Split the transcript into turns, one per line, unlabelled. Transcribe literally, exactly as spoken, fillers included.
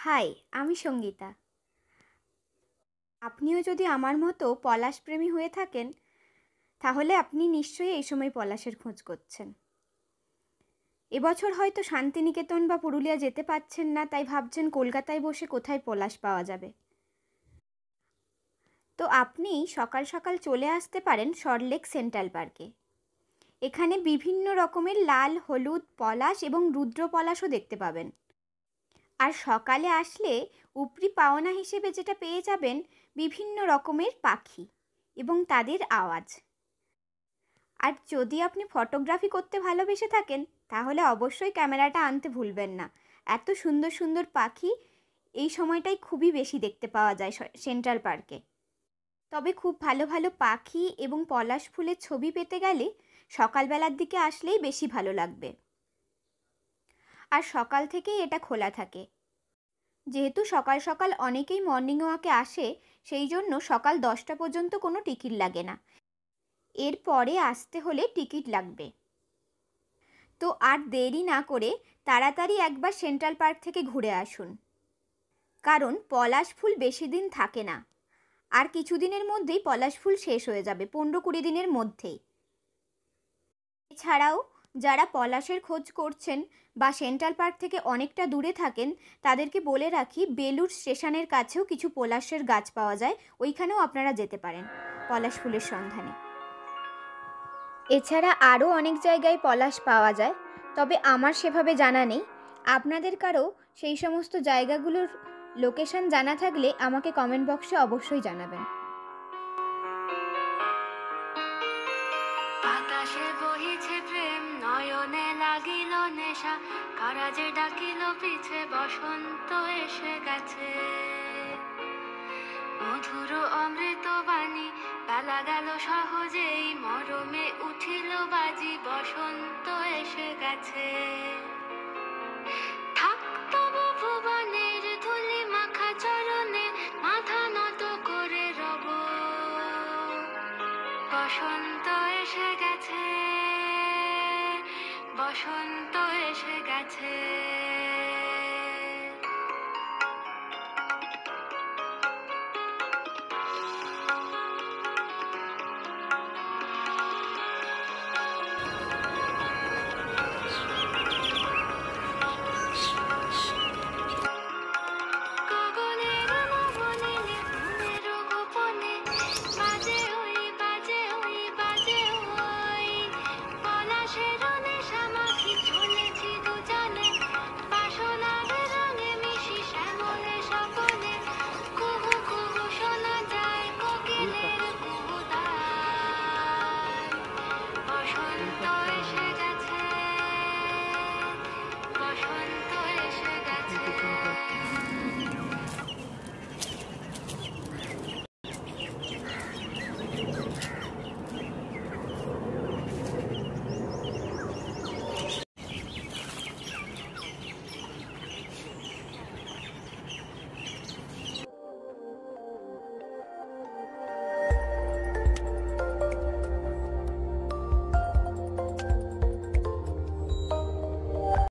High, আমি সঙ্গীতা। আপনিও যদি আমার মতো পলাশপ্রেমী হয়ে থাকেন, তাহলে আপনি নিশ্চয়ই এই সময় পলাশের খোঁজ করছেন। এবছর হয়তো শান্তিনিকেতন বা পুরুলিয়া যেতে পারছেন না, তাই ভাবছেন কলকাতায় বসে কোথায় পলাশ পাওয়া যাবে। তো আপনি সকাল সকাল চলে আসতে পারেন সল্টলেক সেন্ট্রাল পার্কে। এখানে বিভিন্ন রকমের লাল, হলুদ পলাশ এবং রুদ্র পলাশও দেখতে পাবেন। আর সকালে আসলে উপরি পাওনা হিসেবে যেটা পেয়ে যাবেন বিভিন্ন রকমের পাখি এবং তাদের আওয়াজ। আর যদি আপনি ফটোগ্রাফি করতে ভালোবেসে থাকেন, তাহলে অবশ্যই ক্যামেরাটা আনতে ভুলবেন না। এত সুন্দর সুন্দর পাখি এই সময়টাই খুবই বেশি দেখতে পাওয়া যায় সেন্ট্রাল পার্কে। তবে খুব ভালো ভালো পাখি এবং পলাশ ফুলের ছবি পেতে গেলে সকালবেলার দিকে আসলেই বেশি ভালো লাগবে। আর সকাল থেকেই এটা খোলা থাকে। যেহেতু সকাল সকাল অনেকেই মর্নিং ওয়াকে আসে, সেই জন্য সকাল দশটা পর্যন্ত কোনো টিকিট লাগে না। এরপরে আসতে হলে টিকিট লাগবে। তো আর দেরি না করে তাড়াতাড়ি একবার সেন্ট্রাল পার্ক থেকে ঘুরে আসুন, কারণ পলাশ ফুল বেশি দিন থাকে না। আর কিছুদিনের মধ্যেই পলাশ ফুল শেষ হয়ে যাবে, পনেরো কুড়ি দিনের মধ্যেই। এছাড়াও যারা পলাশের খোঁজ করছেন বা সেন্ট্রাল পার্ক থেকে অনেকটা দূরে থাকেন, তাদেরকে বলে রাখি বেলুড় স্টেশনের কাছেও কিছু পলাশের গাছ পাওয়া যায়, ওইখানেও আপনারা যেতে পারেন পলাশ ফুলের সন্ধানে। এছাড়া আরও অনেক জায়গায় পলাশ পাওয়া যায়, তবে আমার সেভাবে জানা নেই। আপনাদের কারো সেই সমস্ত জায়গাগুলোর লোকেশন জানা থাকলে আমাকে কমেন্ট বক্সে অবশ্যই জানাবেন।
বাতাসে বহিছে প্রেম, নয়নে লাগিল নেশা, কারা যে ডাকিল পিছে, বসন্ত এসে গেছে। মধুর অমৃত বাণী, বেলা গেল সহজেই, মরমে উঠিল বাজি, বসন্ত এসে গেছে। থাক তবু ভুবনের ধুলি মাখা চরণে, মাথা নত করে রব। বসন্ত এসে গেছে, বসন্ত এসে গেছে।